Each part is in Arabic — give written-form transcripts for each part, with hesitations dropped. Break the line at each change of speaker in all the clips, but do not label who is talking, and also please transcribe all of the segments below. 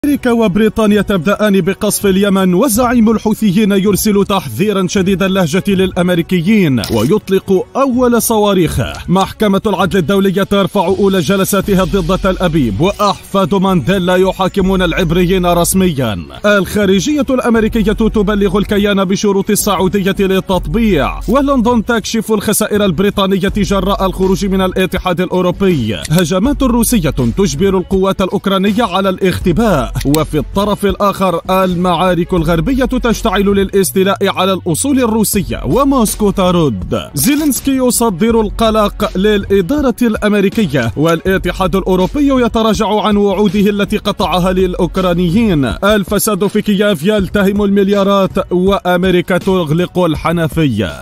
أمريكا وبريطانيا تبدأان بقصف اليمن، وزعيم الحوثيين يرسل تحذيرا شديد اللهجة للأمريكيين ويطلق أول صواريخه. محكمة العدل الدولية ترفع أولى جلساتها ضد تل أبيب، وأحفاد مانديلا يحاكمون العبريين رسميا. الخارجية الأمريكية تبلغ الكيان بشروط السعودية للتطبيع، ولندن تكشف الخسائر البريطانية جراء الخروج من الاتحاد الأوروبي. هجمات روسية تجبر القوات الأوكرانية على الاختباء. وفي الطرف الآخر المعارك الغربية تشتعل للاستيلاء على الأصول الروسية، وموسكو ترد. زيلينسكي يصدر القلق للإدارة الأمريكية، والاتحاد الأوروبي يتراجع عن وعوده التي قطعها للأوكرانيين. الفساد في كييف يلتهم المليارات، وأمريكا تغلق الحنفية.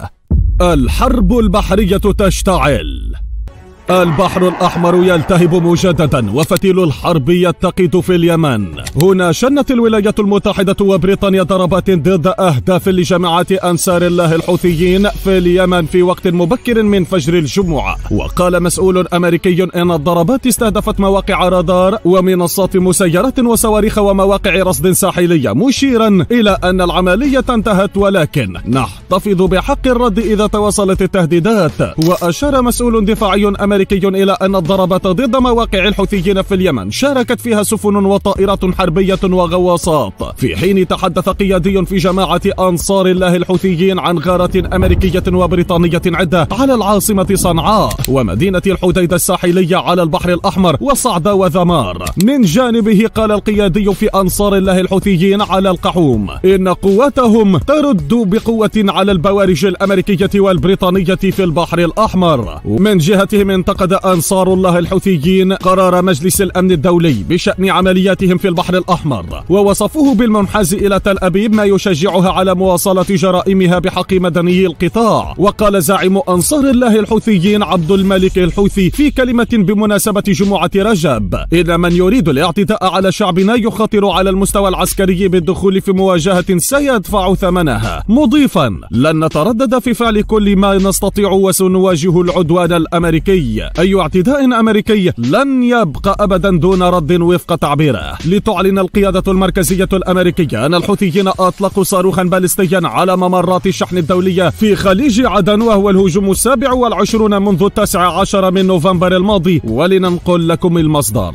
الحرب البحرية تشتعل. البحر الأحمر يلتهب مجددا، وفتيل الحرب يتقد في اليمن. هنا شنت الولايات المتحدة وبريطانيا ضربات ضد أهداف لجماعات أنصار الله الحوثيين في اليمن في وقت مبكر من فجر الجمعة. وقال مسؤول أمريكي إن الضربات استهدفت مواقع رادار ومنصات مسيرات وصواريخ ومواقع رصد ساحلية، مشيرا إلى أن العملية انتهت، ولكن نحتفظ بحق الرد إذا تواصلت التهديدات. وأشار مسؤول دفاعي أمريكي إلى أن الضربات ضد مواقع الحوثيين في اليمن شاركت فيها سفن وطائرات حربية وغواصات، في حين تحدث قيادي في جماعة أنصار الله الحوثيين عن غارات أمريكية وبريطانية عدة على العاصمة صنعاء ومدينة الحديدة الساحلية على البحر الأحمر وصعدة وذمار. من جانبه قال القيادي في أنصار الله الحوثيين على القحوم إن قواتهم ترد بقوة على البوارج الأمريكية والبريطانية في البحر الأحمر. من جهتهم انتقد أنصار الله الحوثيين قرار مجلس الأمن الدولي بشأن عملياتهم في البحر الأحمر، ووصفوه بالمنحاز إلى تل أبيب، ما يشجعها على مواصلة جرائمها بحق مدني القطاع. وقال زعيم أنصار الله الحوثيين عبد الملك الحوثي في كلمة بمناسبة جمعة رجب إن من يريد الاعتداء على شعبنا يخاطر على المستوى العسكري بالدخول في مواجهة سيدفع ثمنها، مضيفا لن نتردد في فعل كل ما نستطيع وسنواجه العدوان الأمريكي. أي اعتداء أمريكي لن يبقى أبدا دون رد وفق تعبيره. لتعلن القيادة المركزية الأمريكية أن الحوثيين أطلقوا صاروخا باليستيا على ممرات الشحن الدولية في خليج عدن، وهو الهجوم 27 منذ 19 من نوفمبر الماضي. ولننقل لكم المصدر.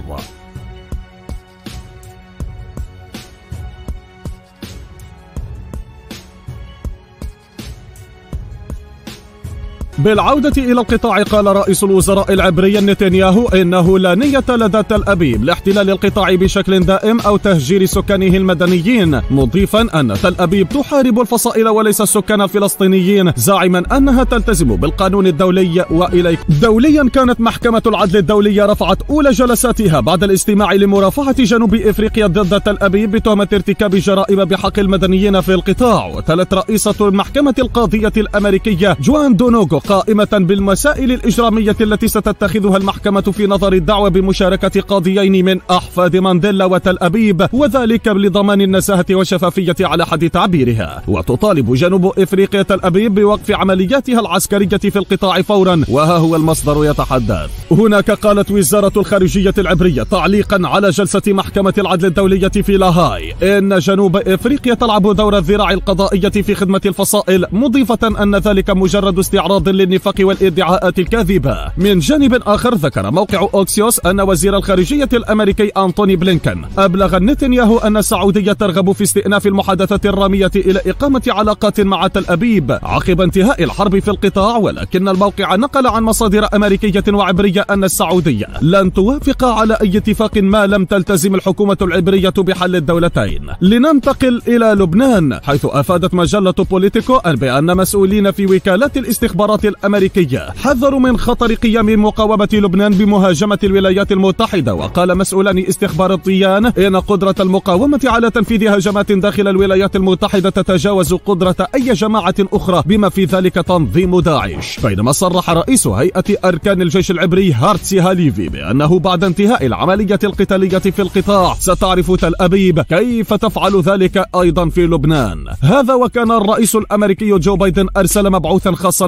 بالعودة إلى القطاع، قال رئيس الوزراء العبري نتنياهو إنه لا نية لدى تل أبيب لاحتلال القطاع بشكل دائم أو تهجير سكانه المدنيين، مضيفا أن تل أبيب تحارب الفصائل وليس السكان الفلسطينيين، زاعما أنها تلتزم بالقانون الدولي. وإليك دوليا، كانت محكمة العدل الدولية رفعت أولى جلساتها بعد الاستماع لمرافعة جنوب إفريقيا ضد تل أبيب بتهمة ارتكاب جرائم بحق المدنيين في القطاع. وتلت رئيسة المحكمة القاضية الأمريكية جوان دونوغو قائمة بالمسائل الإجرامية التي ستتخذها المحكمة في نظر الدعوة بمشاركة قاضيين من أحفاد مانديلا وتل أبيب، وذلك لضمان النزاهة والشفافية على حد تعبيرها. وتطالب جنوب إفريقيا تل أبيب بوقف عملياتها العسكرية في القطاع فورا. وها هو المصدر يتحدث. هناك قالت وزارة الخارجية العبرية تعليقا على جلسة محكمة العدل الدولية في لاهاي إن جنوب إفريقيا تلعب دور الذراع القضائية في خدمة الفصائل، مضيفة أن ذلك مجرد استعراض للنفاق والادعاءات الكاذبة. من جانب آخر، ذكر موقع أوكسيوس أن وزير الخارجية الأمريكي أنتوني بلينكن أبلغ نتنياهو أن السعودية ترغب في استئناف المحادثات الرامية إلى إقامة علاقات مع تل أبيب عقب انتهاء الحرب في القطاع، ولكن الموقع نقل عن مصادر أمريكية وعبرية أن السعودية لن توافق على أي اتفاق ما لم تلتزم الحكومة العبرية بحل الدولتين. لننتقل إلى لبنان، حيث أفادت مجلة بوليتيكو بأن مسؤولين في وكالات الاستخبارات الأمريكية حذروا من خطر قيام مقاومة لبنان بمهاجمة الولايات المتحدة. وقال مسؤولان استخباراتيان إن قدرة المقاومة على تنفيذ هجمات داخل الولايات المتحدة تتجاوز قدرة أي جماعة أخرى، بما في ذلك تنظيم داعش. بينما صرح رئيس هيئة أركان الجيش العبري هارتسي هاليفي بأنه بعد انتهاء العملية القتالية في القطاع ستعرف تل أبيب كيف تفعل ذلك أيضا في لبنان. هذا وكان الرئيس الأمريكي جو بايدن أرسل مبعوثا خاصا ليبحث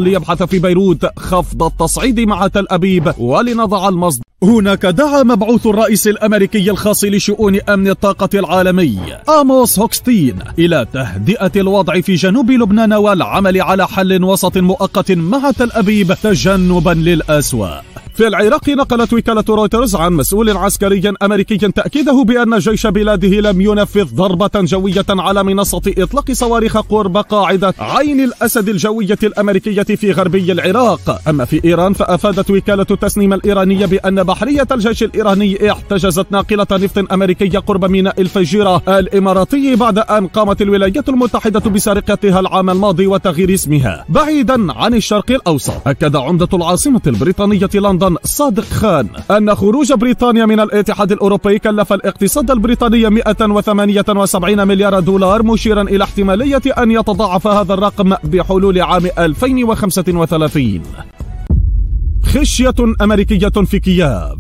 في بيروت خفض التصعيد مع تل أبيب. ولنضع المصدر، هناك دعا مبعوث الرئيس الأمريكي الخاص لشؤون أمن الطاقة العالمي آموس هوكستين إلى تهدئة الوضع في جنوب لبنان والعمل على حل وسط مؤقت مع تل أبيب تجنبا للأسوأ. في العراق نقلت وكالة رويترز عن مسؤول عسكري أمريكي تأكيده بأن جيش بلاده لم ينفذ ضربة جوية على منصة إطلاق صواريخ قرب قاعدة عين الأسد الجوية الأمريكية في غربي العراق. أما في إيران فأفادت وكالة تسنيم الإيرانية بأن بحرية الجيش الإيراني احتجزت ناقلة نفط أمريكية قرب ميناء الفجيرة الإماراتي بعد أن قامت الولايات المتحدة بسرقتها العام الماضي وتغيير اسمها. بعيدا عن الشرق الأوسط، أكد عمدة العاصمة البريطانية لندن صادق خان أن خروج بريطانيا من الاتحاد الأوروبي كلف الاقتصاد البريطاني 178 مليار دولار، مشيرا إلى احتمالية أن يتضاعف هذا الرقم بحلول عام 2035. خشية أمريكية في كييف.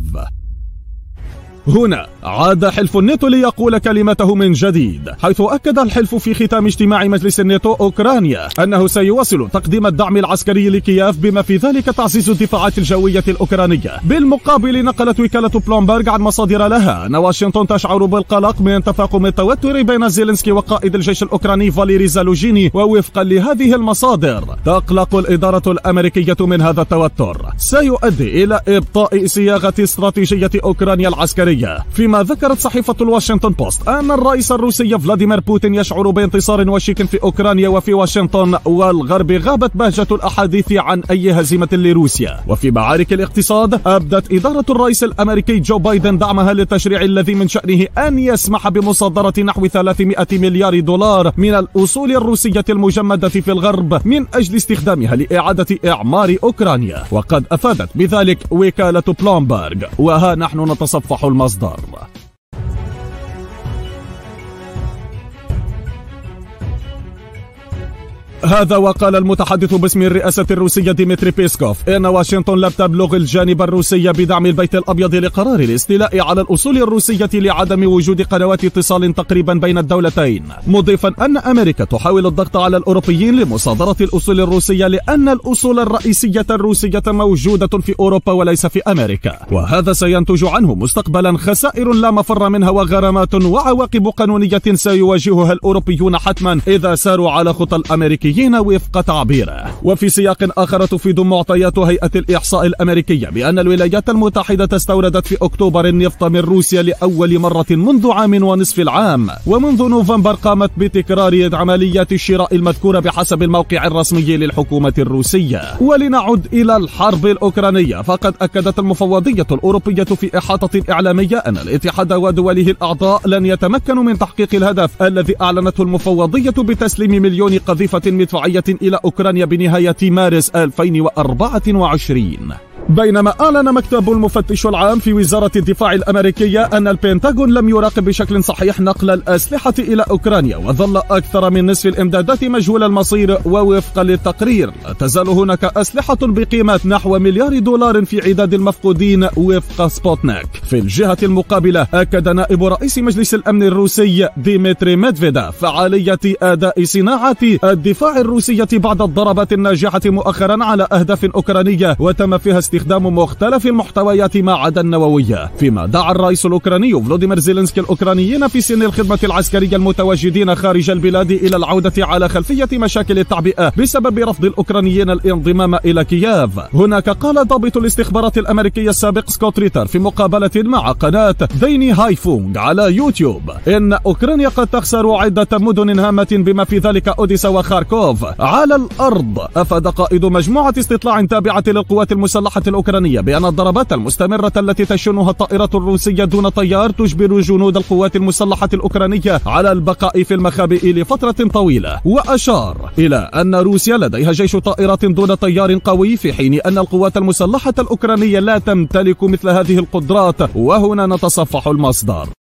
هنا عاد حلف الناتو ليقول كلمته من جديد، حيث أكد الحلف في ختام اجتماع مجلس الناتو أوكرانيا أنه سيواصل تقديم الدعم العسكري لكييف بما في ذلك تعزيز الدفاعات الجوية الأوكرانية. بالمقابل نقلت وكالة بلومبرغ عن مصادر لها أن واشنطن تشعر بالقلق من تفاقم التوتر بين زيلينسكي وقائد الجيش الأوكراني فاليري زالوجيني، ووفقا لهذه المصادر تقلق الإدارة الأمريكية من هذا التوتر سيؤدي إلى إبطاء صياغة استراتيجية أوكرانيا العسكرية. فيما ذكرت صحيفة الواشنطن بوست أن الرئيس الروسي فلاديمير بوتين يشعر بانتصار وشيك في أوكرانيا وفي واشنطن والغرب غابت بهجة الأحاديث عن أي هزيمة لروسيا. وفي معارك الاقتصاد أبدت إدارة الرئيس الأمريكي جو بايدن دعمها للتشريع الذي من شأنه أن يسمح بمصادرة نحو 300 مليار دولار من الأصول الروسية المجمدة في الغرب من أجل استخدامها لإعادة إعمار أوكرانيا. وقد أفادت بذلك وكالة بلومبرغ، وها نحن نتصفح المصدر. هذا وقال المتحدث باسم الرئاسة الروسية ديمتري بيسكوف إن واشنطن لم تبلغ الجانب الروسي بدعم البيت الأبيض لقرار الاستيلاء على الأصول الروسية لعدم وجود قنوات اتصال تقريبا بين الدولتين، مضيفا أن أمريكا تحاول الضغط على الأوروبيين لمصادرة الأصول الروسية لأن الأصول الرئيسية الروسية موجودة في أوروبا وليس في أمريكا، وهذا سينتج عنه مستقبلا خسائر لا مفر منها وغرامات وعواقب قانونية سيواجهها الأوروبيون حتما إذا ساروا على خطى الأمريكيين وفق تعبيره. وفي سياق آخر تفيد معطيات هيئة الإحصاء الأمريكية بأن الولايات المتحدة استوردت في أكتوبر النفط من روسيا لأول مرة منذ عام ونصف العام، ومنذ نوفمبر قامت بتكرار عمليات الشراء المذكورة بحسب الموقع الرسمي للحكومة الروسية. ولنعد إلى الحرب الأوكرانية، فقد أكدت المفوضية الأوروبية في إحاطة إعلامية أن الاتحاد ودوله الأعضاء لن يتمكنوا من تحقيق الهدف الذي أعلنته المفوضية بتسليم مليون قذيفة مدفعية إلى أوكرانيا بنهاية مارس 2024. بينما أعلن مكتب المفتش العام في وزارة الدفاع الأمريكية أن البنتاغون لم يراقب بشكل صحيح نقل الأسلحة إلى أوكرانيا، وظل أكثر من نصف الإمدادات مجهول المصير، ووفقا للتقرير لا تزال هناك أسلحة بقيمة نحو مليار دولار في عداد المفقودين وفق سبوتنيك. في الجهة المقابلة أكد نائب رئيس مجلس الأمن الروسي ديمتري ميدفيديف فعالية أداء صناعة الدفاع الروسية بعد الضربات الناجحة مؤخرا على أهداف أوكرانية وتم فيها استخدام مختلف المحتويات ما عدا النووية. فيما دعا الرئيس الأوكراني فلوديمير زيلينسكي الأوكرانيين في سن الخدمة العسكرية المتواجدين خارج البلاد إلى العودة على خلفية مشاكل التعبئة بسبب رفض الأوكرانيين الانضمام إلى كييف. هناك قال ضابط الاستخبارات الأمريكية السابق سكوت ريتر في مقابلة مع قناة ديني هايفونغ على يوتيوب إن أوكرانيا قد تخسر عدة مدن هامة بما في ذلك أوديسا وخاركوف على الأرض. أفاد قائد مجموعة استطلاع تابعة للقوات المسلحة الأوكرانية بأن الضربات المستمرة التي تشنها الطائرات الروسية دون طيار تجبر جنود القوات المسلحة الأوكرانية على البقاء في المخابئ لفترة طويلة. وأشار إلى أن روسيا لديها جيش طائرات دون طيار قوي، في حين أن القوات المسلحة الأوكرانية لا تمتلك مثل هذه القدرات. وهنا نتصفح المصدر.